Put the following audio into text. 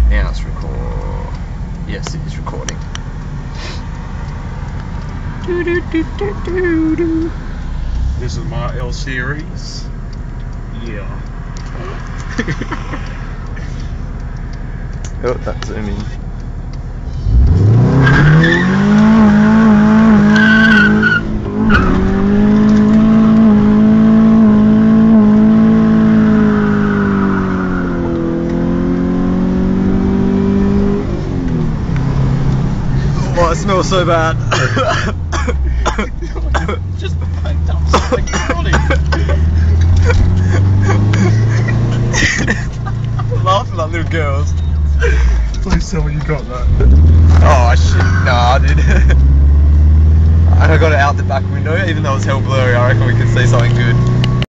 Now it's record. Yes, it is recording. This is my L series. Yeah. Oh, that's zooming. Oh, it smells so bad. Just packed up something chronic. Laughing like little girls. Please tell me you got that. Oh shit, nah, I did. And I got it out the back window, even though it's hell blurry, I reckon we can see something good.